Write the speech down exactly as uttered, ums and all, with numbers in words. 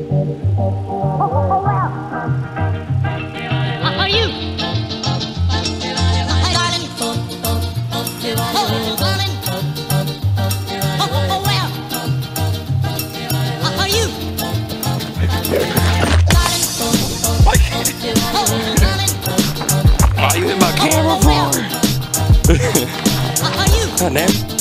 Are you? Darling. Oh, darling. Oh, oh, well. Are you? Darling. Oh, darling. Why are you in my camera for? Are you? Huh, Nan?